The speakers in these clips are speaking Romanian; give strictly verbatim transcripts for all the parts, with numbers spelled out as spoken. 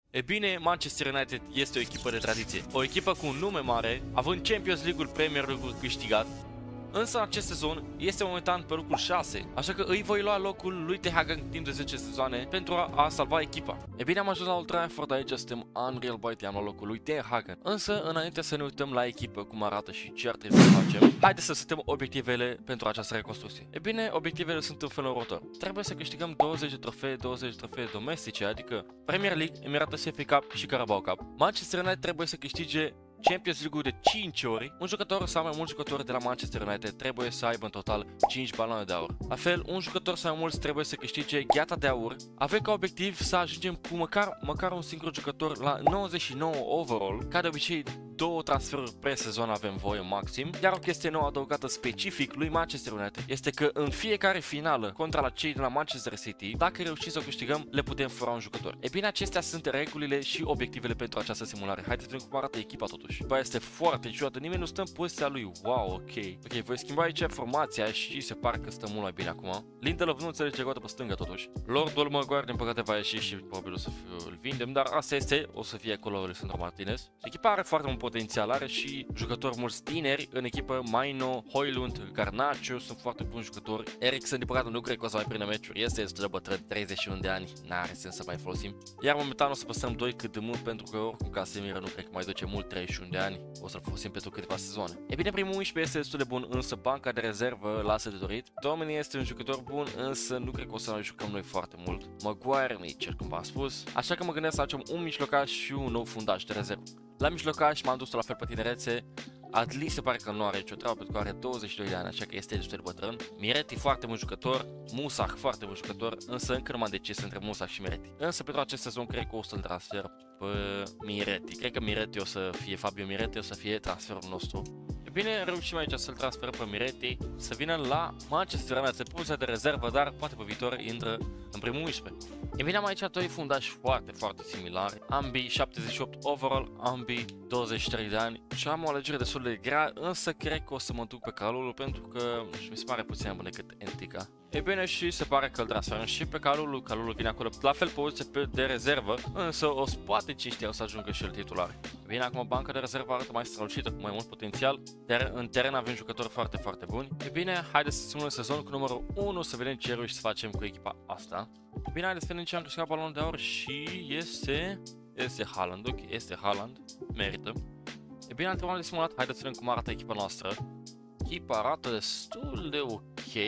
E bine, Manchester United este o echipă de tradiție, o echipă cu un nume mare, având Champions League-ul, Premier League-ul câștigat, însă în acest sezon este momentan pe locul șase, așa că îi voi lua locul lui Ten Hag în timp de zece sezoane pentru a, a salva echipa. E bine, am ajuns la Old Trafford, aici suntem Unreal Byte, am la locul lui Ten Hag. Însă, înainte să ne uităm la echipă, cum arată și ce ar trebui să facem, haideți să setăm obiectivele pentru această reconstrucție. E bine, obiectivele sunt în felul următor. Trebuie să câștigăm douăzeci de trofee, douăzeci de trofee domestice, adică Premier League, Emirates F A Cup și Carabao Cup. Manchester United trebuie să câștige Champions League-ul de cinci ori. Un jucător sau mai mulți jucători de la Manchester United trebuie să aibă în total cinci baloane de aur. La fel, un jucător sau mai mulți trebuie să câștige gheata de aur. Avem ca obiectiv să ajungem cu măcar, măcar un singur jucător la nouăzeci și nouă overall. Ca de obicei, două transferuri pe sezon avem voie maxim. Iar o chestie nouă adăugată specific lui Manchester United este că în fiecare finală contra la cei de la Manchester City, dacă reușim să o câștigăm, le putem fura un jucător. E bine, acestea sunt regulile și obiectivele pentru această simulare. Haideți să vedem cum arată echipa totuși. Bă, este foarte ciudată, nimeni nu stă în poziția lui. Wow, ok. Ok, voi schimba aici formația și se pare că stă mult mai bine acum. Lindelof nu înțelege goată pe stânga totuși. Lord Olmăgoar din păcate va ieși și probabil o să îl vindem, dar asta este, o să fie acolo Alessandro Martinez. Echipa are foarte mult potențial, are și jucători mulți tineri în echipă, Maino, Højlund, Garnacho, sunt foarte buni jucători. Eriksen din păcate nu cred că o să mai prindă meciuri, este destul de bătrân, treizeci și unu de ani, n-are sens să mai folosim. Iar momentan o să păstrăm doi cât de mult pentru că oricum Casemiro nu cred că mai duce mult, treizeci și unu de ani, o să-l folosim pentru câteva sezoane. E bine, primul unsprezece este destul de bun, însă banca de rezervă lasă de dorit. Domini este un jucător bun, însă nu cred că o să mai jucăm noi foarte mult. Maguire nu-i cer, cum v-am spus, așa că mă gândesc să facem un mijlocaș și un nou fundaș de rezervă. La mijlocaș m-am dus la fel pe tinerețe. Adli se pare că nu are nicio treabă pentru că are douăzeci și doi de ani, așa că este destul de bătrân. Mireti foarte bun jucător, Musah foarte bun jucător, însă încă nu m-am decis între Musah și Mireti. Însă pentru acest sezon cred că o să-l transfer pe Mireti. Cred că Mireti o să fie Fabio Mireti, o să fie transferul nostru. E bine, reușim aici să-l transferăm pe Mireti, să vină la Manchester United, poziția de rezervă, dar poate pe viitor intră în primul unsprezece. E bine, am aici doi fundași foarte, foarte similari, ambii șaptezeci și opt overall, ambii douăzeci și trei de ani și am o alegere destul de grea, însă cred că o să mă duc pe Kalulu pentru că mi se pare puțin mai bun decât Entica. E bine, și se pare că îl transferăm și pe Kalulu, Kalulu vine acolo la fel poziție de rezervă, însă o poate cine știe o să ajungă și el titular. Bine, acum banca de rezervă arată mai strălucită, cu mai mult potențial, ter în teren avem jucători foarte, foarte buni. E bine, haideți să simulăm sezon cu numărul unu, să vedem ce reușim să facem cu echipa asta. E bine, haideți să vedem ce am câștigat balonul de aur și este... este Haaland, ok, este Haaland, merită. E bine, am de simulat, haideți să vedem cum arată echipa noastră. Echipa arată destul de ok,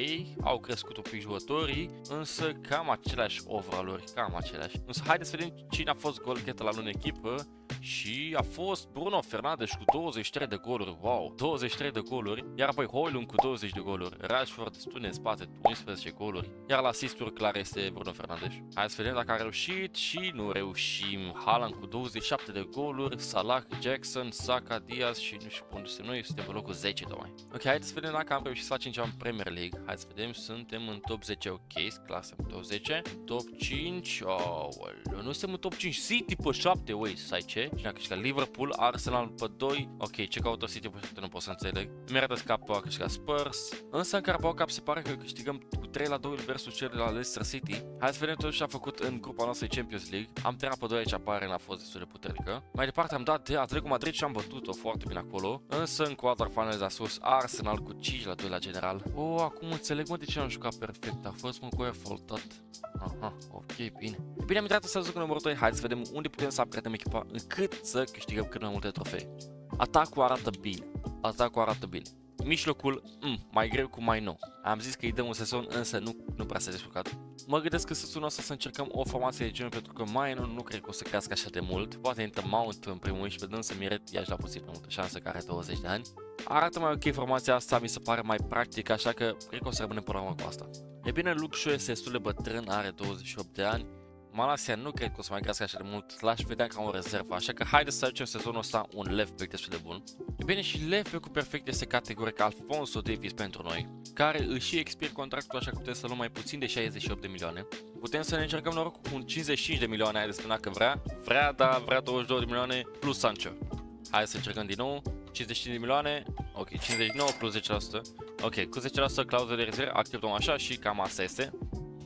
au crescut un pic jucătorii, însă cam aceleași overall-uri, cam aceleași. Însă haideți să vedem cine a fost goalgetter la lui în echipă și a fost Bruno Fernandes cu douăzeci și trei de goluri, wow, douăzeci și trei de goluri, iar apoi Højlund cu douăzeci de goluri, Rashford destul în spate, unsprezece goluri, iar la assist-uri clar este Bruno Fernandes. Hai să vedem dacă a reușit și nu reușim. Haaland cu douăzeci și șapte de goluri, Salah, Jackson, Saka, Diaz și nu știu unde suntem noi, suntem pe locul zece tocmai. Ok, haideți să vedem dacă am reușit să facem ceva în Premier League. Hai să vedem, suntem în top zece, ok, clasă în top zece, top cinci, oh, well, nu suntem în top cinci, City pe șapte, ui, sai ce? Cine a câștigat? Liverpool, Arsenal pe doi, ok, ce caută City pe șapte nu pot să înțeleg. Emirates Cup a câștigat Spurs, însă în Carabao Cup se pare că câștigăm cu trei la doi versus cel de la Leicester City. Hai să vedem tot ce a făcut în grupa noastră Champions League. Am terminat pe doi aici, apare, n-a fost destul de puternică. Mai departe am dat de Atletico Madrid și am bătut-o foarte bine acolo, însă în quarter finals a sus Arsenal cu cinci la doi la general. Oh, acum înțeleg, mă, de ce am jucat perfect, a fost Maguire faultat. Aha, ok, bine. Bine, am intrat în sezonul numărul doi, hai să vedem unde putem să upgradăm echipa încât să câștigăm cât mai multe trofee. Atacul arată bine, atacul arată bine. Mijlocul, mm, mai greu cu mai nou. Am zis că îi dăm un sezon, însă nu, nu prea s-a descurcat. Mă gândesc că sezonul ăsta să încercăm o formație de genul pentru că mai nu, nu cred că o să crească așa de mult. Poate intră Mount în primul și vedem să Miret ia la puțin mai multă șansă, că are douăzeci de ani. Arată mai ok formația asta, mi se pare mai practică, așa că cred că o să rămânem până la urmă cu asta. E bine, Luke Shaw este destul de bătrân, are douăzeci și opt de ani. Malasia nu cred că o să mai crească așa de mult, l-aș vedea ca o rezervă, așa că haideți să aducem sezonul ăsta un left back destul de bun. E bine, și left back-ul perfect este categoric Alphonso Davies pentru noi, care își și expir contractul, așa că putem să luăm mai puțin de șaizeci și opt de milioane. Putem să ne încercăm norocul cu un cincizeci și cinci de milioane, hai de spune dacă vrea, vrea, da, vrea douăzeci și două de milioane plus Sancho. Hai să încercăm din nou, cincizeci și cinci de milioane, ok, cincizeci și nouă plus zece la sută, ok, cu zece la sută clauză de rezervă, acceptăm așa și cam asta este.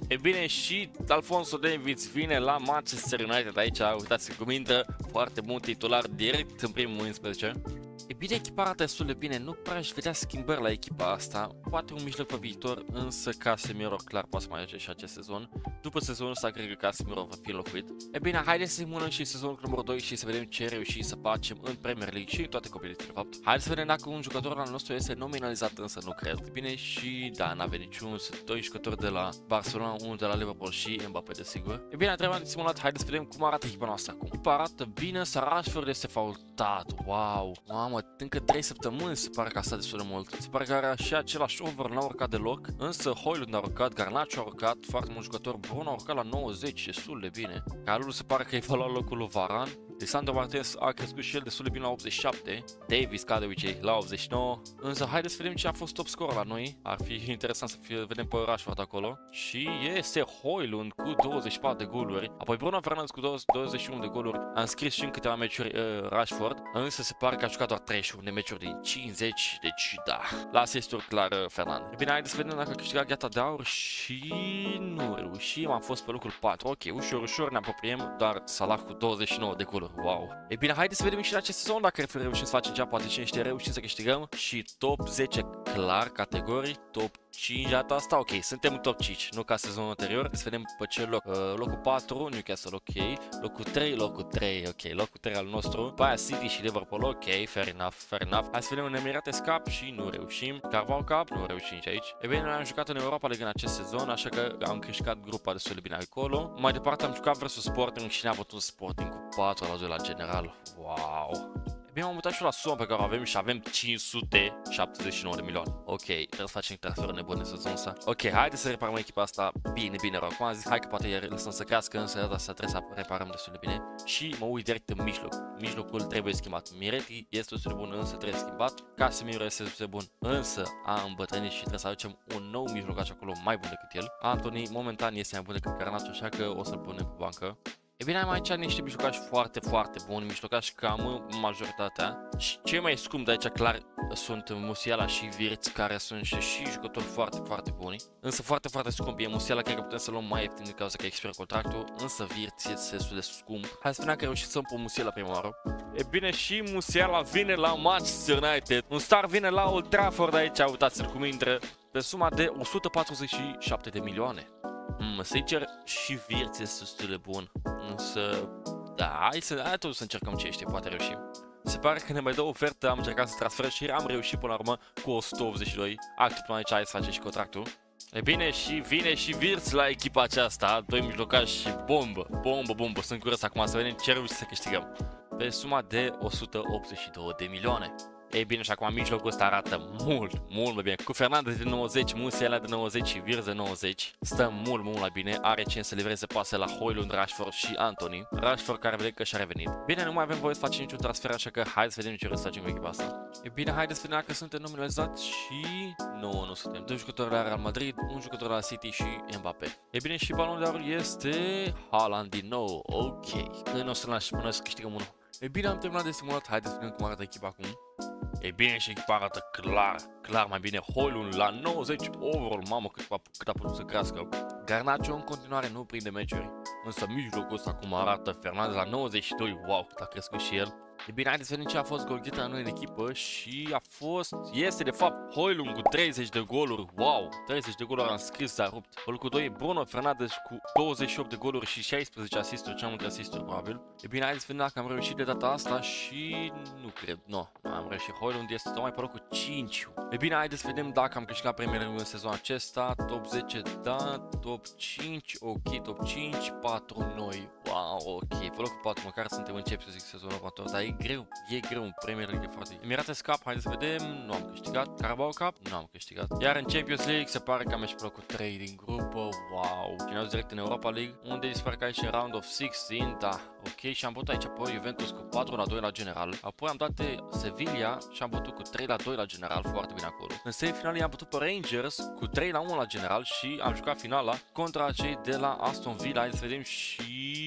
E bine, și Alphonso Davies vine la Manchester United aici, uitați cum intră, foarte bun titular direct în primul unsprezece. E bine, echipa arată destul de bine, nu prea aș vedea schimbări la echipa asta, poate un mijloc pe viitor, însă Casemiro clar poate să mai ajunge și acest sezon. După sezonul ăsta cred că Casemiro va fi înlocuit. E bine, haideți să-i mânăm și sezonul numărul doi și să vedem ce reușim să facem în Premier League și în toate competițiile de fapt. Haideți să vedem dacă un jucător al nostru este nominalizat, însă nu cred. E bine, și da, n-avem niciun, doi jucători de la Barcelona, unul de la Liverpool și Mbappé desigur. E bine, trebuie de simulat, haideți să vedem cum arată echipa noastră acum. Echipa arată bine, să Rashford este faultat, wow, mamă, încă trei săptămâni se pare că a stat destul de mult. Se pare că are și același over, n-a urcat deloc, însă Højlund a urcat, Garnacho a urcat, foarte mult jucător, Bruno a urcat la nouăzeci, destul de bine. Calul se pare că e va lua locul lui Varane. Lisandro Martinez a crescut și el destul de bine la optzeci și șapte, Davies ca de obicei la optzeci și nouă, însă haideți să vedem ce a fost top score la noi, ar fi interesant să fie, vedem pe Rashford acolo. Și este Højlund cu douăzeci și patru de goluri, apoi Bruno Fernandes cu douăzeci și unu de goluri, a înscris și în câteva meciuri uh, Rashford, însă se pare că a jucat doar treizeci și unu de meciuri din cincizeci, deci da, la asisturi clar uh, Fernand. E bine, haideți să vedem dacă a câștigat gheata de aur și nu reușim, am fost pe locul patru, ok, ușor, ușor ne apropiem, dar Salah cu douăzeci și nouă de goluri. Wow. E bine, haideți să vedem și în acest sezon dacă reușim să facem ceva, poate cine știe, reușim să câștigăm și top zece clar categorii, top cinci data asta, ok, suntem în top cinci, nu ca sezonul anterior. Să vedem pe ce loc, uh, locul patru, Newcastle, ok, locul trei, locul trei, ok, locul trei al nostru, după aia City și Liverpool, ok, fair enough, fair enough. Hai să vedem un Emirates Cup și nu reușim, Carabao Cup, nu reușim și aici. E bine, noi am jucat în Europa League în acest sezon, așa că am câștigat grupa destul de bine acolo. Mai departe am jucat versus Sporting și ne-a bătut Sporting cu patru la doi la general, wow. Bine, am mutat și la suma pe care o avem și avem cinci sute șaptezeci și nouă de milioane. Ok, trebuie să facem transferuri nebune în sezonul ăsta. Ok, haideți să reparăm echipa asta bine, bine rău. Acum am zis, hai că poate iar lăsăm să crească, însă data asta trebuie să reparăm destul de bine. Și mă uit direct în mijloc. Mijlocul trebuie schimbat. Mireti este destul de bun, însă trebuie schimbat. Casemiro este destul de bun, însă a îmbătrânit și trebuie să aducem un nou mijlocaș acolo mai bun decât el. Antony momentan este mai bun decât Garnacho, așa că o să-l punem pe bancă. E bine, am aici niște mijlocași foarte, foarte buni, mijlocași cam majoritatea. Și cei mai scumpi de aici, clar, sunt Musiala și Wirtz, care sunt și jucători foarte, foarte buni. Însă foarte, foarte scump e Musiala, cred că putem să luăm mai ieftin din cauza că expiră contractul, însă Wirtz este destul de scump. Hai să vedem că reușit să împun Musiala prima oară. E bine, și Musiala vine la Manchester United. Un star vine la Old Trafford aici, uitați-l cum intră, pe suma de o sută patruzeci și șapte de milioane. Mm, sincer, și Wirtz este destul de bun, însă, da, hai să, hai tot să încercăm ce este, poate reușim. Se pare că ne mai dă o ofertă, am încercat să transfer și am reușit până la urmă cu o sută optzeci și doi, activ până aici, hai să facem și contractul. E bine, și vine și Wirtz la echipa aceasta, doi mijlocași și bombă, bombă, bombă, sunt curios acum să vedem ce reușim să câștigăm. Pe suma de o sută optzeci și două de milioane. Ei bine, și acum mijlocul ăsta arată mult, mult mai bine. Cu Fernandes de nouăzeci, Musiala de nouăzeci și Wirtz de nouăzeci. Stă mult, mult mai bine. Are cine să livreze pase la Højlund, Rashford și Antony. Rashford care vede că și-a revenit. Bine, nu mai avem voie să facem niciun transfer, așa că hai să vedem ce vreau să facem cu echipa asta. E bine, haideți să vedem dacă suntem nominalizați și... Nu, nu suntem. Doi jucători la Real Madrid, un jucător la City și Mbappé. E bine, și balonul de aur este Haaland din nou. Ok. Când o să lași până să câștigăm unul. E bine, am terminat de simulat. Haideți să vedem cum arată echipa acum. E bine, și echipa arată clar, clar mai bine. Højlund la nouăzeci overall, mamă cât a, cât a putut să crească. Garnacho în continuare nu prinde meciuri, însă mijlocul ăsta cum arată. Fernandes la nouăzeci și doi, wow, cât a crescut și el. E bine, haideți să vedem ce a fost golgheta la noi în echipă și a fost, este de fapt Højlund cu treizeci de goluri, wow, treizeci de goluri am scris, s-a rupt. Pe locul doi e Bruno Fernandes cu douăzeci și opt de goluri și șaisprezece asisturi, cea multe asisturi probabil. E bine, haideți să vedem dacă am reușit de data asta și nu cred, nu, no, am reușit. Højlund este tocmai pe locul cinci. E bine, haideți să vedem dacă am câștigat Premier League în sezonul acesta, top zece, da, top cinci, ok, top cinci, patru noi, wow, ok, pe locul patru, măcar suntem în Champions League sezonul următor, dar e greu, e greu în Premier League, e foarte... Emirates Cup, haideți să vedem, nu am câștigat. Carabao Cup, nu am câștigat. Iar în Champions League se pare că am ieșit pe locul trei din grupă, wow. Și ne-au direct în Europa League, unde se pare că aici în round of șaisprezece, da, ok, și am bătut aici apoi Juventus cu patru la doi la general. Apoi am dat de Sevilla și am bătut cu trei la doi la general, foarte bine acolo. În semifinale i-am bătut pe Rangers cu trei la unu la general și am jucat finala contra cei de la Aston Villa, haideți să vedem și...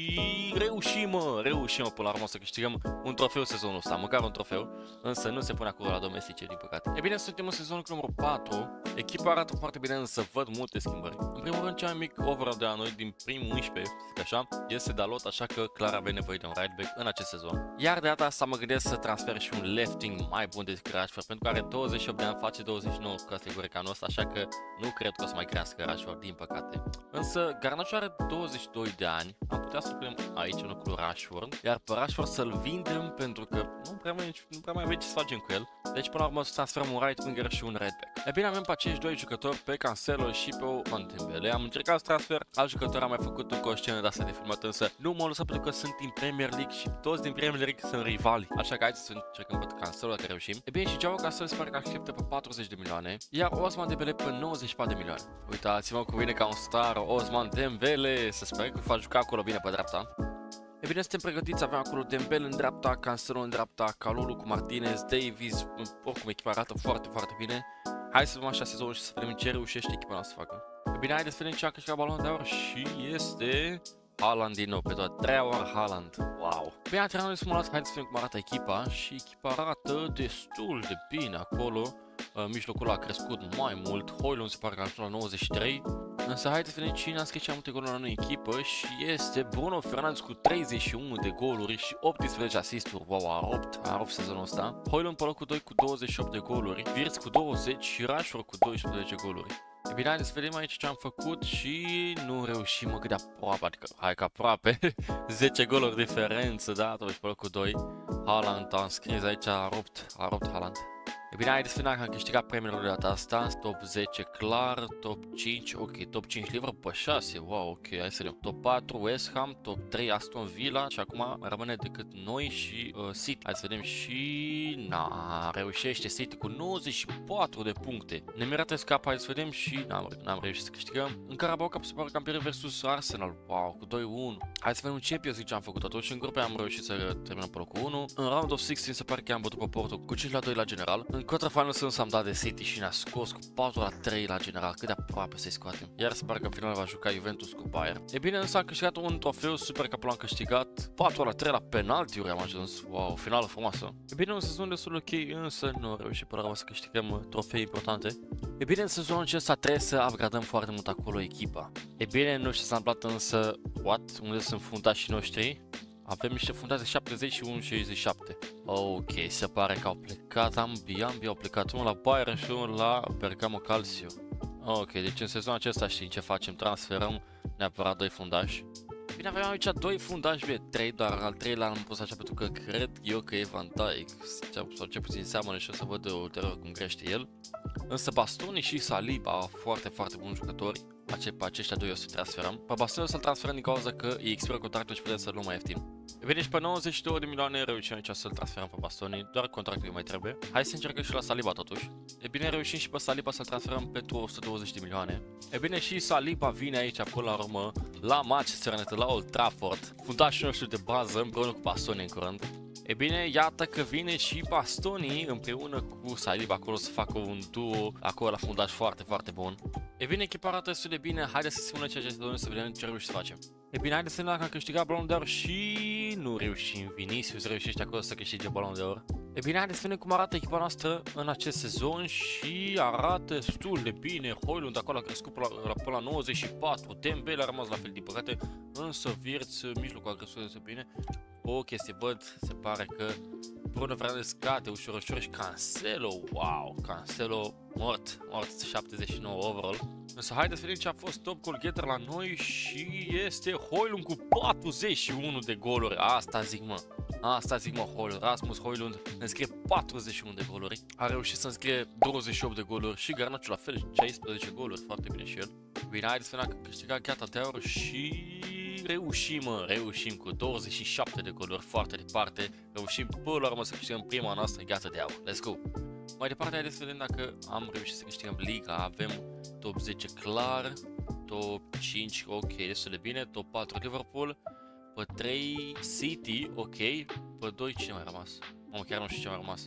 și reușim, mă, reușim mă, până la urmă să câștigăm un trofeu sezonul ăsta, măcar un trofeu, însă nu se pune acolo la domestice, din păcate. E bine, suntem în sezonul cu numărul patru, echipa arată foarte bine, însă văd multe schimbări. În primul rând, cel mai mic overall de la noi din primul unsprezece, așa, este Dalot, așa că clar avem nevoie de un right back în acest sezon. Iar de data asta mă gândesc să transfer și un lefting mai bun decât Rashford, pentru că are douăzeci și opt de ani, face douăzeci și nouă cu categoria anul ăsta, așa că nu cred că o să mai crească Rashford, din păcate. Însă Garnacho are douăzeci și doi de ani, am putea să-l punem aici în locul Rashford, iar pe Rashford să-l vindem pentru că nu prea mai, nu prea mai avem ce să facem cu el. Deci până la urmă să transferăm un right winger și un right back. E bine, avem pe acești doi jucători, pe Cancelo și pe Ousmane Dembele. Am încercat să transfer, alt jucător am mai făcut încă o scenă de asta de filmat, însă nu m-a lăsat pentru că sunt din Premier League și toți din Premier League sunt rivali. Așa că haideți să încercăm pe Cancelo dacă reușim. E bine, și Joao Cancelo se pare că acceptă pe patruzeci de milioane, iar Ousmane Dembele pe nouăzeci și patru de milioane. Uitați-mă cum vine ca un star Ousmane Dembele, să sper că va juca acolo bine pe dreapta. E bine, suntem pregătiți, avem acolo Dembele în dreapta, Cancelo în dreapta, Kalulu cu Martinez, Davies, oricum echipa arată foarte, foarte bine. Hai să vedem așa sezonul și să vedem ce reușește echipa noastră să facă. E bine, haideți să vedem ce a câștigat balonul de aur și este Haaland din nou, pe toată treia oară Haaland. Wow! Bine, antrenorul simulat, haideți să vedem cum arată echipa și echipa arată destul de bine acolo. Uh, mijlocul a crescut mai mult, Højlund se pare că a ajuns la nouăzeci și trei. Însă haideți să vedem cine a scris cea multe goluri la noi echipă și este Bruno Fernandes cu treizeci și unu de goluri și optsprezece asisturi. Wow, a rupt, a rupt sezonul ăsta. Højlund pe locul doi cu douăzeci și opt de goluri, Wirtz cu douăzeci și Rashford cu doisprezece goluri. E bine, haideți să vedem aici ce am făcut și nu reușim, mă, cât de aproape, adică hai că aproape, zece goluri diferență, da, totuși pe locul doi. Haaland a înscris aici, a rupt, a rupt Haaland. E bine, haideți să vedem că am câștigat premierul de data asta, top zece clar, top cinci, ok, top cinci Liverpool pe șase, wow, ok, hai să vedem. Top patru West Ham, top trei Aston Villa și acum mai rămâne decât noi și uh, City. Hai să vedem și... na, reușește City cu nouăzeci și patru de puncte. Ne mirate scap, hai să vedem și n-am reușit să câștigăm. În Carabao Cup se pare campion versus Arsenal, wow, cu doi unu. Hai să vedem un Champions League ce am făcut atunci, în grupe am reușit să terminăm pe locul unu. În Round of șaisprezece se pare că am bătut pe Porto cu cinci la doi la general. În quarterfinals însă am dat de City și ne-a scos cu patru la trei la general, cât de aproape să-i scoatem. Iar se pare că în final va juca Juventus cu Bayern. E bine, însă am câștigat un trofeu, Super Cup l-am câștigat, patru la trei la penaltiuri am ajuns, wow, finală frumoasă. E bine, un sezon destul ok, însă nu am reușit până la urmă să câștigăm trofei importante. E bine, în sezonul acesta trebuie să upgradăm foarte mult acolo echipa. E bine, nu știu ce s-a întâmplat, însă, what? Unde sunt fundașii noștri? Avem niște fundați de șaptezeci și unu șaizeci și șapte. Ok, se pare că au plecat ambii, ambii au plecat, unul la Bayern și unul la Bergamo Calcio. Ok, deci în sezonul acesta știm ce facem, transferăm neapărat doi fundași. Bine, avem aici doi fundași, bine, trei, doar al treilea l-am pus așa pentru că cred eu că e Van Dijk, sau ce puțin seamănă și o să văd ulterior cum crește el. Însă Bastoni și Saliba, foarte, foarte buni jucători. Ace pe aceștia doi o să transferăm. Pe Bastoni o să-l transferăm din cauza că îi expiră contractul și putem să-l luăm mai ieftin. E bine, și pe nouăzeci și două de milioane reușim aici să-l transferăm pe Bastoni, doar contractul îi mai trebuie. Hai să încercăm și la Saliba totuși. E bine, reușim și pe Saliba să-l transferăm pentru o sută douăzeci de milioane. E bine, și Saliba vine aici până la urmă la Manchester United, la Old Trafford. Fundașul nostru de bază împreună cu Bastoni în curând. E bine, iată că vine și Bastoni împreună cu Saliba acolo să facă un duo acolo la fundaș foarte, foarte bun. E bine, echipa arată destul de bine, haideți să spunem ceea ce este să vedem ce reușim să facem. E bine, haideți să vedem dacă am câștigat balonul de aur și nu reușim. Vinicius reușește acolo să câștige balonul de aur. E bine, haideți să vedem cum arată echipa noastră în acest sezon și arată destul de bine. Højlund acolo a crescut până la, până la nouăzeci și patru, Dembele a rămas la fel din păcate, însă Wirtz mijlocul a crescut destul de bine. O chestie văd, se pare că Bruno Fernandes scade ușor, ușor și Cancelo, wow, Cancelo mort, mort, șaptezeci și nouă overall. Însă haideți să vedem ce a fost top goal getter la noi și este Højlund cu patruzeci și unu de goluri, asta zic mă. Asta zic mă, Højlund, Rasmus Højlund înscrie patruzeci și unu de goluri, a reușit să înscrie douăzeci și opt de goluri și Garnacho la fel, șaisprezece goluri, foarte bine și el. Bine, haideți să vedem că a câștigat gheata de aur și reușim, mă, reușim cu douăzeci și șapte de goluri foarte departe, reușim până la urmă să câștigăm prima noastră gheată de aur, let's go! Mai departe, haideți să vedem dacă am reușit să câștigăm Liga, avem top zece clar, top cinci, ok, destul de bine, top patru Liverpool, pe trei City, ok, pe doi cine mai rămas? Mamă, chiar nu știu ce mai rămas.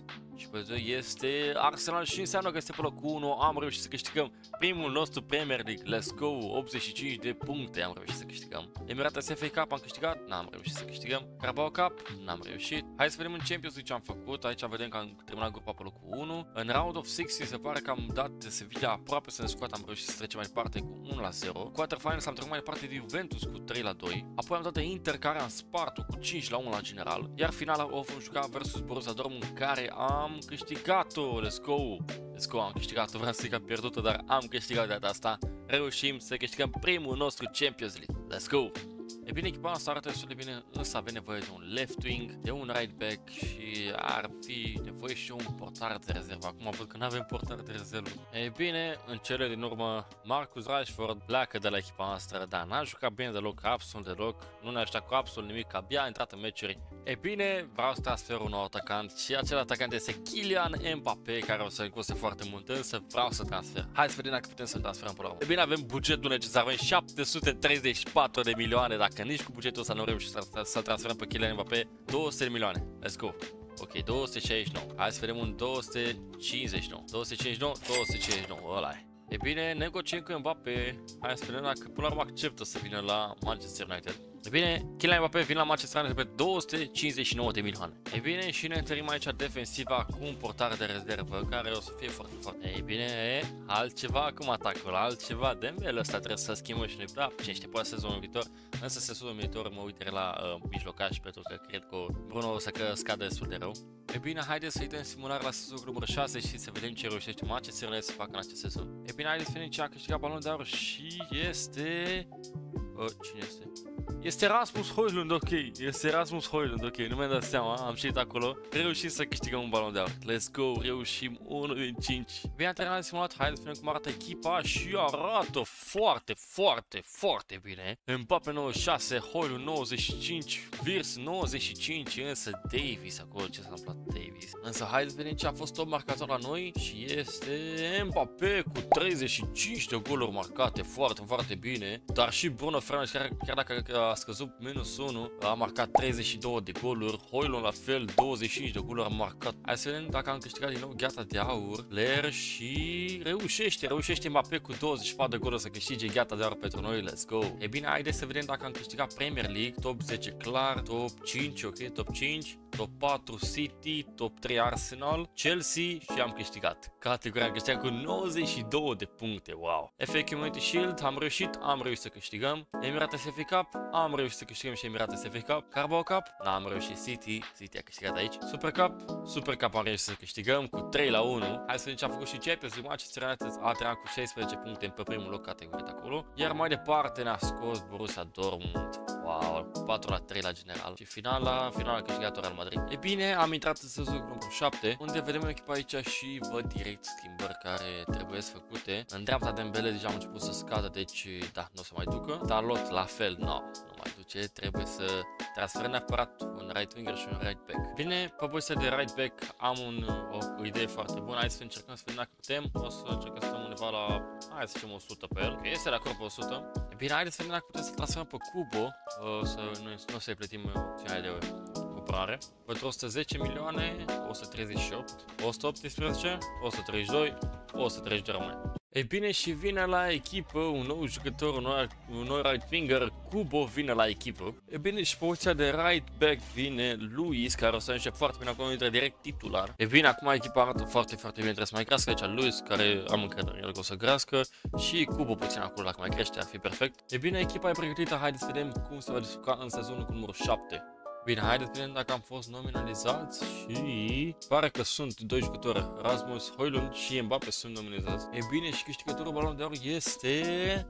și pe doi este Arsenal și înseamnă că este pe locul unu, am reușit să câștigăm primul nostru Premier League, let's go, optzeci și cinci de puncte am reușit să câștigăm. Emirates F A Cup am câștigat, n-am reușit să câștigăm. Carabao Cup, n-am reușit. Hai să vedem în Champions League ce am făcut, aici vedem că am terminat grupa pe locul unu. În Round of șaizeci se pare că am dat de Sevilla aproape să ne scoată, am reușit să trecem mai departe cu unu la zero. Quarterfinals am trecut mai departe de Juventus cu trei la doi, apoi am dat de Inter care am spart-o cu cinci la unu la general, iar finala o vom juca versus Borussia Dortmund în care am câștigat-o, let's go! Let's go, am câștigat-o, vreau să zic că am pierdut-o, dar am câștigat de data asta, reușim să câștigăm primul nostru Champions League, let's go! E bine, echipa asta arată destul de bine, însă avem nevoie de un left wing, de un right back și ar fi nevoie și un portar de rezervă. Acum văd că nu avem portar de rezervă. E bine, în cele din urmă, Marcus Rashford pleacă de la echipa noastră, dar n-a jucat bine deloc, absolut deloc, nu ne-a ajutat cu absolut nimic, abia a intrat în meciuri. E bine, vreau să transfer un nou atacant și acel atacant este Kylian Mbappé, care o să-l coste foarte mult, însă vreau să transfer. Hai să vedem dacă putem să-l transferăm până la urmă. E bine, avem bugetul necesar, avem șapte sute treizeci și patru de milioane, dacă nici cu bugetul ăsta nu reușim să-l transferăm pe Kylian Mbappé, două sute de milioane. Let's go! Ok, două sute șaizeci și nouă. Hai să vedem un două sute cincizeci și nouă. două sute cincizeci și nouă, două sute cincizeci și nouă, ăla e. E bine, negociem cu Mbappé. Hai să vedem dacă până la urmă acceptă să vină la Manchester United. E bine, Kylian Mbappé vine la Manchester United pe două sute cincizeci și nouă de milioane. E bine, și ne întâlnim aici defensiva cu un portar de rezervă care o să fie foarte, foarte. E bine, e altceva acum atacul, altceva. Dembele ăsta trebuie să schimbă și noi, da, cine știe, poate sezonul viitor. Însă sezonul viitor mă uit la uh, mijlocaș pentru că cred că Bruno o să că scade destul de rău. E bine, haideți să-i dăm simulare la sezonul numărul șase și să vedem ce reușește Manchester United să facă în acest sezon. E bine, haideți să vedem ce a câștigat balonul de aur și este... Uh, cine este? Este Rasmus Højlund, ok, este Rasmus Højlund, ok, nu mi-am dat seama, am citit acolo. Reușim să câștigăm un balon de aur, let's go, reușim unu din cinci. Bine, am terminat de simulat, haideți să vedem cum arată echipa și arată foarte, foarte, foarte bine. Mbappé nouăzeci și șase, Højlund nouăzeci și cinci, Wirtz nouăzeci și cinci, însă Davies acolo, ce s-a întâmplat Davies. Însă haideți să vedem ce a fost tot marcator la noi și este Mbappé cu treizeci și cinci de goluri marcate, foarte, foarte bine. Dar și Bruno Fernandes, chiar, chiar dacă a scăzut minus unu, a marcat treizeci și două de goluri, Højlund la fel, douăzeci și cinci de goluri a marcat. Hai să vedem dacă am câștigat din nou gheata de aur, Ler și reușește, reușește Mbappé cu douăzeci și patru de goluri să câștige gheata de aur pentru noi, let's go. E bine, haideți să vedem dacă am câștigat Premier League, top zece clar, top cinci, ok, top cinci. Top patru City, top trei Arsenal, Chelsea și am câștigat. Categoria am câștigat cu nouăzeci și două de puncte, wow. F A Community Shield, am reușit, am reușit să câștigăm. Emirates F A Cup, am reușit să câștigăm și Emirates F A Cup. Carabao Cup, n-am reușit, City, City a câștigat aici. Super Cup, Super Cup am reușit să câștigăm cu trei la unu. Hai să vedem ce a făcut și Champions League. Manchester United a terminat cu șaisprezece puncte pe primul loc categorie de acolo. Iar mai departe ne-a scos Borussia Dortmund. Wow, patru la trei la general. Și finala, finala a câștigat Real Madrid. E bine, am intrat în sezonul numărul șapte, unde vedem echipa aici și văd direct schimbări care trebuie făcute. În dreapta Dembele deja am început să scadă, deci da, nu o să mai ducă. Dalot la fel, no, nu mai duce, trebuie să transferăm neapărat un right winger și un right back. Bine, pe poziția de right back am un, o, o idee foarte bună, hai să încercăm să vedem dacă putem. O să încercăm să dăm undeva la, hai să zicem o sută pe el, este de acord pe o sută. E bine, haideți să vedem dacă putem să transferăm pe Kubo, o să nu, nu o să-i plătim opțiunea de cumpărare. Pentru o sută zece milioane, o sută treizeci și opt, o sută optsprezece, o sută treizeci și doi, o sută treizeci de rămâne. E bine, și vine la echipă un nou jucător, un nou, un nou right winger, Kubo vine la echipă. E bine, și pe poziția de right back vine Luis, care o să începe foarte bine acolo, intră direct titular. E bine, acum echipa arată foarte, foarte bine, trebuie să mai crească aici Luis, care am încredere în el că o să crească, și Kubo puțin acolo, dacă mai crește, ar fi perfect. E bine, echipa e pregătită, haideți să vedem cum se va descurca în sezonul cu numărul șapte. Bine, haideți să vedem dacă am fost nominalizați și pare că sunt doi jucători, Rasmus Højlund și Mbappé sunt nominalizați. E bine, și câștigătorul balon de aur este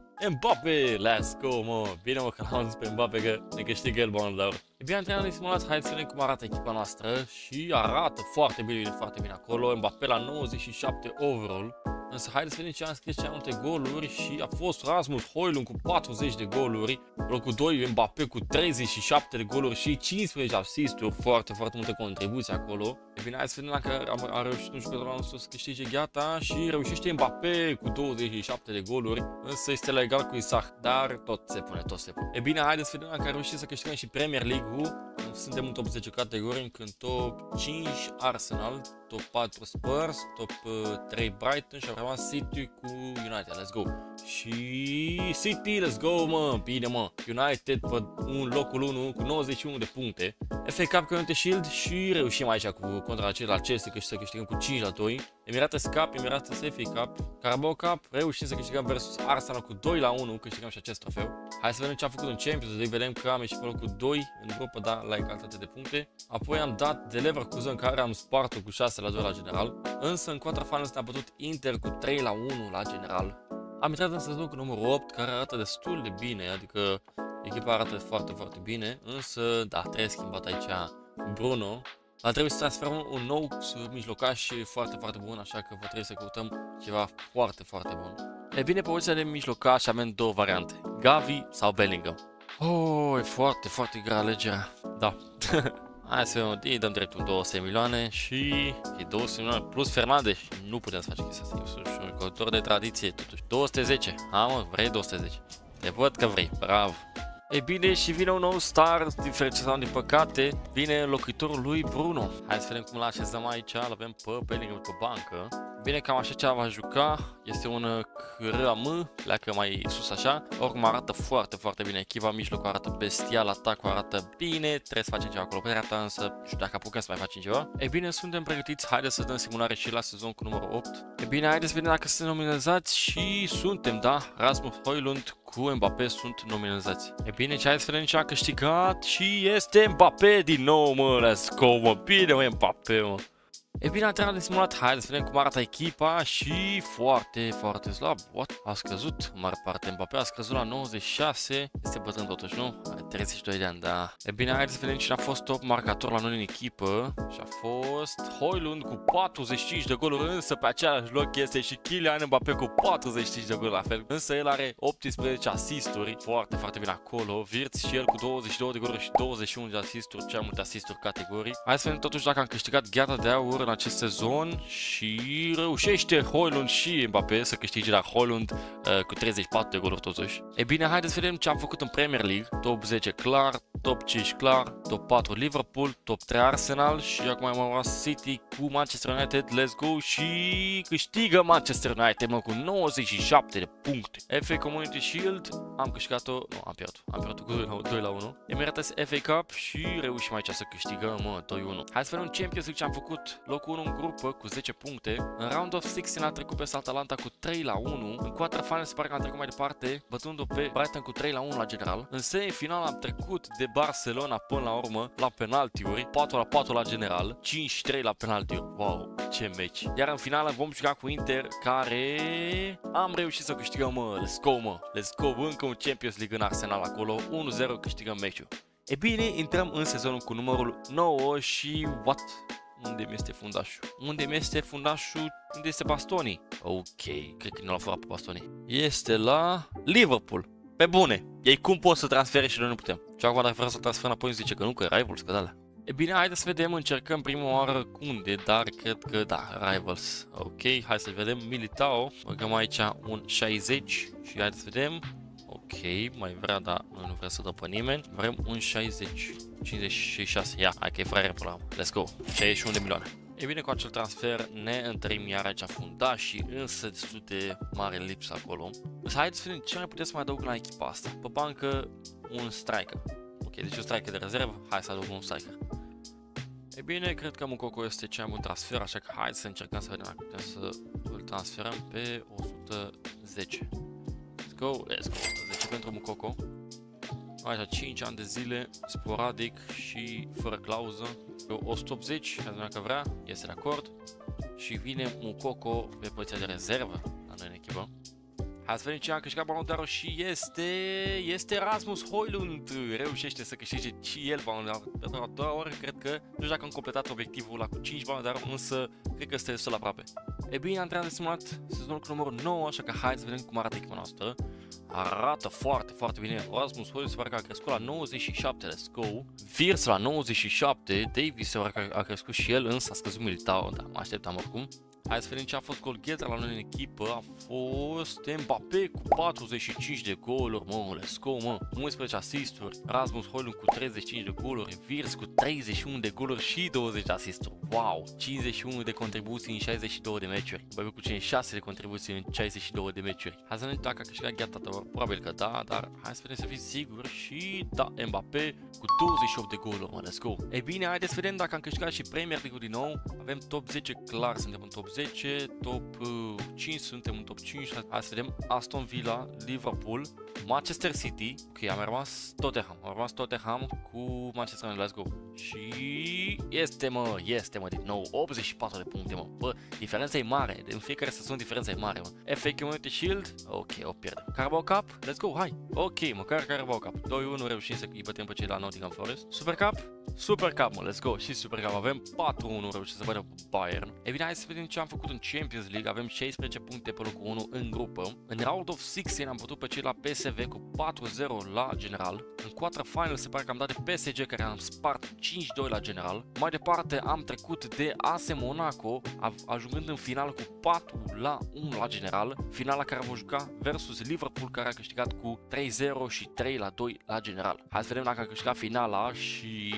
Mbappé, let's go, mă. Bine, mă, că l-am zis pe Mbappé că ne câștigă el balon de aur. E bine, antrenat de simulat, haideți să vedem cum arată echipa noastră și arată foarte bine, foarte bine acolo. Mbappé la nouăzeci și șapte overall. Însă haideți să vedem ce am scris, ce multe goluri și a fost Rasmus Højlund cu patruzeci de goluri, locul doi Mbappé cu treizeci și șapte de goluri și cincisprezece asisturi, foarte, foarte multe contribuții acolo. E bine, hai să vedem dacă a, a reușit un jucător al nostru să câștige gheata și reușește Mbappé cu douăzeci și șapte de goluri, însă este legal cu Isaac, dar tot se pune, tot se pune. E bine, haideți să vedem dacă a reușit să câștigăm și Premier League-ul. Suntem în top zece categorii, în top cinci Arsenal, top patru Spurs, top trei Brighton și am rămas City cu United. Let's go! Și City, let's go, mă! Bine, mă! United pe un locul unu cu nouăzeci și unu de puncte. F A Cup, Community Shield și reușim aici cu contra celălalt Chelsea să câștigăm cu cinci la doi. Emirates Cup, Emirates F A Cup, Carabao Cup, reușim să câștigăm versus Arsenal cu doi la unu, câștigăm și acest trofeu. Hai să vedem ce am făcut în Champions League, vedem că am ieșit pe locul doi în grupă, dar la egalitate de puncte. Apoi am dat de Leverkusen, care am spart-o cu șase la doi la general, însă în quarterfinals ne-a bătut Inter cu trei la unu la general. Am intrat în sezonul cu numărul opt, care arată destul de bine, adică echipa arată foarte, foarte bine, însă, da, trebuie schimbat aici Bruno. Ar trebui să transferăm un nou mijlocaș foarte, foarte bun, așa că va trebui să căutăm ceva foarte, foarte bun. E bine, pe poziția de mijlocaș avem două variante, Gavi sau Bellingham. Oh, e foarte, foarte grea alegerea, da. Hai să vedem, îi dăm direct un două sute milioane și e două sute milioane plus Fernandes. Nu putem să facem chestia asta, eu sunt un jucător de tradiție, totuși două sute zece. Ha, mă, vrei două sute zece? Te văd că vrei, bravo. E bine, și vine un nou star, diferențiat din păcate, vine înlocuitorul lui Bruno. Hai să vedem cum îl așezăm aici, îl avem pe Bellingham pe bancă. Bine, cam așa ce va juca, este un C R A M, pleacă mai sus așa. Oricum arată foarte, foarte bine, echipa mijlocul arată bestial, atacul arată bine, trebuie să facem ceva acolo pe dreapta, însă nu știu dacă apucăm să mai facem ceva. E bine, suntem pregătiți, haideți să dăm simulare și la sezon cu numărul opt. E bine, haideți să vedem dacă suntem nominalizați și suntem, da, Rasmus Højlund cu Mbappé sunt nominalizați. E bine, ce hai să vedem ce a câștigat și este Mbappé din nou, mă, let's go, mă, bine, mă, Mbappé, mă. E bine, am terminat de simulat, haideți să vedem cum arată echipa și foarte, foarte slab. What? A scăzut în mare parte, Mbappé a scăzut la nouăzeci și șase, este bătrân totuși, nu? Are treizeci și doi de ani, da. E bine, haideți să vedem cine a fost top marcator la noi în echipă și a fost Højlund cu patruzeci și cinci de goluri, însă pe același loc este și Kylian Mbappé cu patruzeci și cinci de goluri la fel, însă el are optsprezece asisturi, foarte, foarte bine acolo, Wirtz și el cu douăzeci și două de goluri și douăzeci și unu de asisturi, cea multe asisturi categorii. Hai să vedem totuși dacă am câștigat gheata de aur în acest sezon și reușește Højlund și Mbappé să câștige la Højlund uh, cu treizeci și patru de goluri totuși. E bine, haideți să vedem ce am făcut în Premier League. Top zece clar, top cinci clar, top patru Liverpool, top trei Arsenal și acum am rămas City cu Manchester United, let's go și câștigă Manchester United, mă, cu nouăzeci și șapte de puncte. F A Community Shield, am câștigat-o, nu, am pierdut, am pierdut cu doi la unu. Emirates F A Cup și reușim aici să câștigăm, mă, doi unu. Hai să vedem în Champions League ce am făcut. Locul unu în grupă cu zece puncte. În Round of șaisprezece a trecut pe Atalanta cu trei la unu. În quarterfinals se pare că am trecut mai departe, bătându-o pe Brighton cu trei la unu la general. În semifinal am trecut de Barcelona până la urmă la penaltiuri, patru la patru la general, cinci trei la penaltiuri. Wow, ce meci. Iar în finală vom juca cu Inter, care am reușit să câștigăm, mă, let's go, mă. Let's go, încă un Champions League în Arsenal acolo, unu zero câștigăm meciul. E bine, intrăm în sezonul cu numărul nouă și what? Unde mi este fundașul? Unde mi este fundașul? Unde este Bastoni? Ok, cred că nu l-a furat pe Bastoni. Este la Liverpool. Pe bune, ei cum pot să transfere și noi nu putem? Și acum dacă vreau să transfer înapoi îmi zice că nu, că Rivals, că de-alea. E bine, haideți să vedem, încercăm prima oară unde, dar cred că da, Rivals. Ok, hai să vedem, Militao, băgăm aici un șaizeci și haideți să vedem. Ok, mai vrea, dar noi nu vrem să dăm pe nimeni. Vrem un șaizeci, cincizeci și șase, ia, hai că e fraier pe la let's go, șaizeci și unu de milioane. E bine, cu acel transfer ne întărim iar aici fundașii, însă destul de mare lipsă acolo. Însă haideți să vedem ce mai putem să mai adăugăm la echipa asta. Pe bancă, un striker. Ok, deci un striker de rezervă, hai să adăugăm un striker. E bine, cred că Mukoko este cel mai bun transfer, așa că hai să încercăm să vedem dacă putem să îl transferăm pe o sută zece. Let's go, let's go, o sută zece pentru Mukoko. Aici cinci ani de zile, sporadic și fără clauză. Pe o sută optzeci, dacă vrea, este de acord. Și vine Mukoko pe poziția de rezervă la noi în echipă. Hai să vedem ce a câștigat Balon de Aur și este... este Rasmus Højlund. Reușește să câștige și el Balon de Aur pentru a doua oră. Cred că, nu știu dacă am completat obiectivul ăla cu cinci Balon de Aur, însă cred că este destul aproape. E bine, am terminat de simulat sezonul cu numărul nouă, așa că hai să vedem cum arată echipa noastră. Arată foarte, foarte bine. Rasmus Højlund se pare că a crescut la nouăzeci și șapte, let's go. Wirtz la nouăzeci și șapte, Davies se pare că a crescut și el, însă a scăzut Militao, da, mă așteptam oricum. Hai să vedem ce a fost golgheter la noi în echipă. A fost Mbappé cu patruzeci și cinci de goluri, mă, let's go, mă. unsprezece asisturi, Rasmus Højlund cu treizeci și cinci de goluri, Wirtz cu treizeci și unu de goluri și douăzeci de asisturi. Wow, cincizeci și unu de contribuții în șaizeci și două de meciuri. Băi, cu cincizeci și șase de contribuții în șaizeci și două de meciuri. Hai să vedem dacă a câștigat Gheata, probabil că da, dar hai să vedem să fim siguri și da, Mbappé cu douăzeci și opt de goluri, mă, let's go. Ei bine, haideți să vedem dacă am câștigat și Premier League din nou. Avem top zece, clar, suntem în top zece, top uh, cinci, suntem în top cinci. Hai să vedem Aston Villa, Liverpool, Manchester City, ok, am rămas Tottenham, am rămas Tottenham cu Manchester United, let's go. Și este, mă, este, mă, din nou, optzeci și patru de puncte, mă. Bă, diferența e mare, în fiecare sezon diferența e mare, mă. F A Community Shield, ok, o pierdem. Carabao Cup, let's go, hai. Ok, măcar Carabao Cup. doi unu reușim să îi bătem pe cei la Nottingham Forest. Super Cup, Super Cup, mă, let's go. Și Super Cup avem patru unu reușim să bătem pe Bayern. E bine, hai să vedem ce am făcut în Champions League. Avem șaisprezece puncte pe locul unu în grupă. În Round of șaisprezece am bătut pe cei la P S V cu patru zero la general. În quarterfinal se pare că am dat de P S G care am spart cinci doi la general. Mai departe am trecut de A S Monaco, ajungând în final cu patru la unu la general. Finala care vom juca versus Liverpool care a câștigat cu trei zero și trei la doi la general. Hai să vedem dacă a câștigat finala și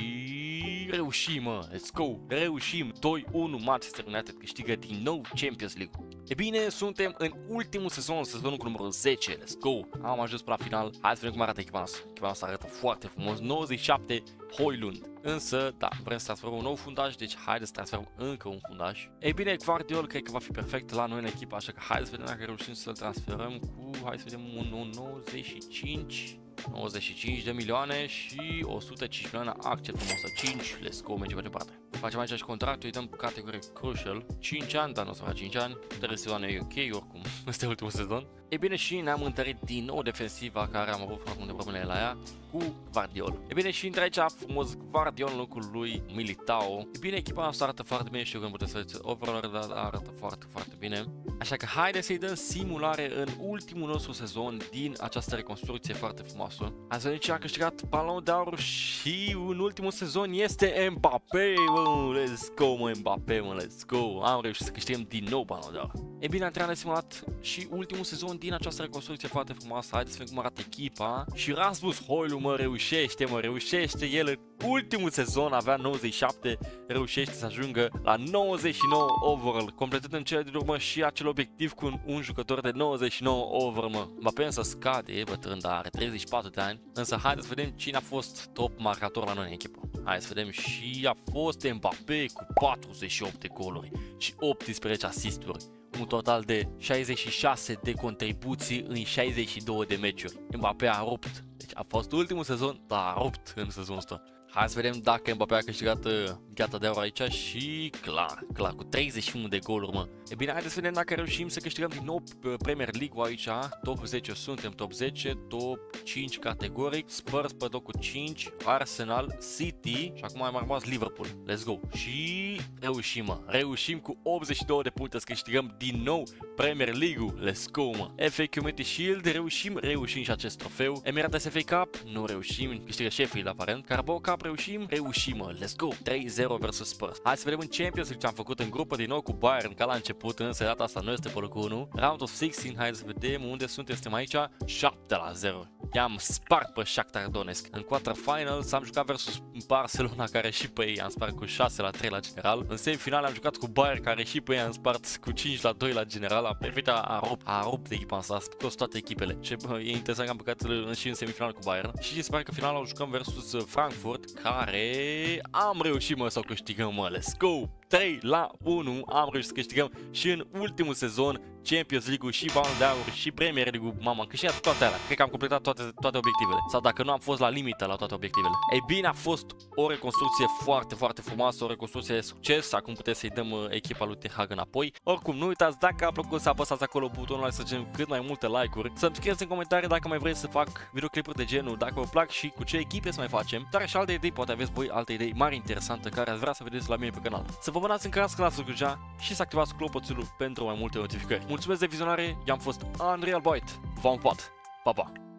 reușim, mă, let's go, reușim. Doi unu Manchester United câștigă din nou Champions League. E bine, suntem în ultimul sezon, sezonul cu numărul zece, let's go. Am ajuns până la final. Hai să vedem cum arată echipa noastră. Echipa noastră arată foarte frumos, nouăzeci și șapte Højlund. Însă, da, vrem să transferăm un nou fundaș, deci haideți să transferăm încă un fundaș. Ei bine, Guardiol cred că va fi perfect la noi în echipă, așa că haideți să vedem dacă reușim să-l transferăm cu, hai să vedem, un nouăzeci și cinci. nouăzeci și cinci de milioane și o sută cinci milioane, acceptăm o sută cinci, let's go, mergem mai departe. Facem aici și contractul, îi dăm categorie Crucial, cinci ani, dar nu o să fac cinci ani, trei sezoane e ok, oricum, este ultimul sezon. E bine, și ne-am întărit din nou defensiva care am avut acum de probleme la ea cu Guardiol. E bine, și între aici frumos Guardiol în locul lui Militao. E bine, echipa noastră arată foarte bine, știu că nu puteți să vedeți overall, dar arată foarte, foarte bine. Așa că haideți să-i dăm simulare în ultimul nostru sezon din această reconstrucție foarte frumoasă. Hai să vedem ce a câștigat Ballon d'Or și în ultimul sezon este Mbappé, mă, let's go, mă, Mbappé, mă, let's go. Am reușit să câștigăm din nou Ballon d'Or. E bine, am simulat și ultimul sezon din această reconstrucție foarte frumoasă. Haideți să vedem cum arată echipa. Și Rasmus Højlund, mă, reușește, mă, reușește el în ultimul sezon, avea nouăzeci și șapte, reușește să ajungă la nouăzeci și nouă overall, completând în cele din urmă și acel obiectiv cu un, un jucător de nouăzeci și nouă overall, mă. Mbappé însă scade, e bătrân, dar are treizeci și patru de ani, însă haideți să vedem cine a fost top marcator la noi în echipă. Hai să vedem, și a fost Mbappé cu patruzeci și opt de goluri și optsprezece asisturi. Un total de șaizeci și șase de contribuții în șaizeci și două de meciuri. Mbappé a rupt. Deci a fost ultimul sezon, dar a rupt în sezonul ăsta. Hai să vedem dacă Mbappé a câștigat uh, Gheata de Aur aici și clar, clar, cu treizeci și unu de goluri, mă. E bine, haideți să vedem dacă reușim să câștigăm din nou Premier League-ul aici. Top zece suntem, top zece, top cinci categoric, Spurs pe locul cinci, Arsenal, City și acum mai rămas Liverpool. Let's go. Și reușim, mă. Reușim cu optzeci și două de puncte să câștigăm din nou Premier League-ul. Let's go, mă. F A Community Shield, reușim, reușim și acest trofeu. Emirates F A Cup, nu reușim, câștigă Sheffield aparent. Carabao Cup, reușim, reușim, mă, let's go, trei zero versus Spurs. Hai să vedem în Champions League ce am făcut în grupă din nou cu Bayern ca la început, însă data asta nu este pe locul unu. Round of șaisprezece, hai să vedem unde suntem, suntem aici, șapte la zero. I-am spart pe Shakhtar Donetsk. În quarterfinals am jucat versus Barcelona care și pe ei am spart cu șase la trei la general. În semifinal am jucat cu Bayern care și pe ei am spart cu cinci la doi la general. Am perfect a rupt, a rupt echipa asta, a scos toate echipele. Ce bă, e interesant că am plecat și în semifinal cu Bayern. Și se pare că finalul o jucăm versus Frankfurt, care am reușit, mă, să o câștigăm, mă, let's go! trei la unu, am reușit să câștigăm și în ultimul sezon Champions League-ul și Ballon d'Or și Premier League-ul. Mama, am câștigat toate alea. Cred că am completat toate, toate obiectivele. Sau dacă nu am fost la limită la toate obiectivele. Ei bine, a fost o reconstrucție foarte, foarte frumoasă, o reconstrucție de succes. Acum puteți să-i dăm echipa lui Ten Hag înapoi. Oricum, nu uitați, dacă a plăcut să apăsați acolo butonul ăla să facem cât mai multe like-uri. Să-mi scrieți în comentarii dacă mai vreți să fac videoclipuri de genul, dacă vă plac și cu ce echipe să mai facem. Dar și alte idei, poate aveți voi alte idei mari interesante care ați vrea să vedeți la mine pe canal. Să vă abonați în canal, să dați deja și să activați clopoțelul pentru mai multe notificări. Mulțumesc de vizionare, i-am fost Unreal Byte. V-am pupat. Pa, pa!